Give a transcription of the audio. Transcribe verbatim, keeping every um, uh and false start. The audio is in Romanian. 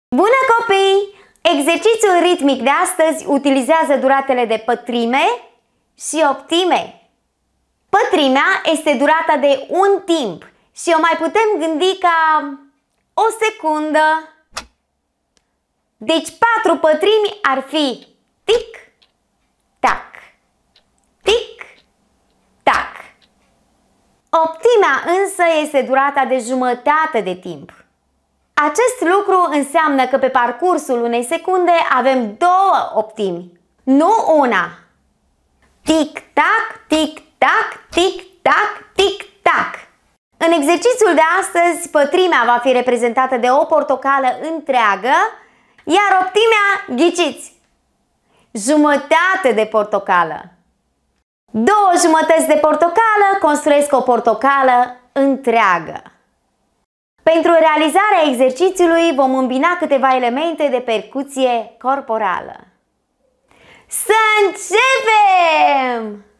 Bună copii! Exercițiul ritmic de astăzi utilizează duratele de pătrime și optime. Pătrimea este durata de un timp și o mai putem gândi ca o secundă. Deci patru pătrimi ar fi tic-tac, tic-tac. Optimea însă este durata de jumătate de timp. Acest lucru înseamnă că pe parcursul unei secunde avem două optimi, nu una. Tic-tac, tic-tac, tic-tac, tic-tac. În exercițiul de astăzi, pătrimea va fi reprezentată de o portocală întreagă, iar optimea, ghiciți, jumătate de portocală. Două jumătăți de portocală construiesc o portocală întreagă. Pentru realizarea exercițiului vom îmbina câteva elemente de percuție corporală. Să începem!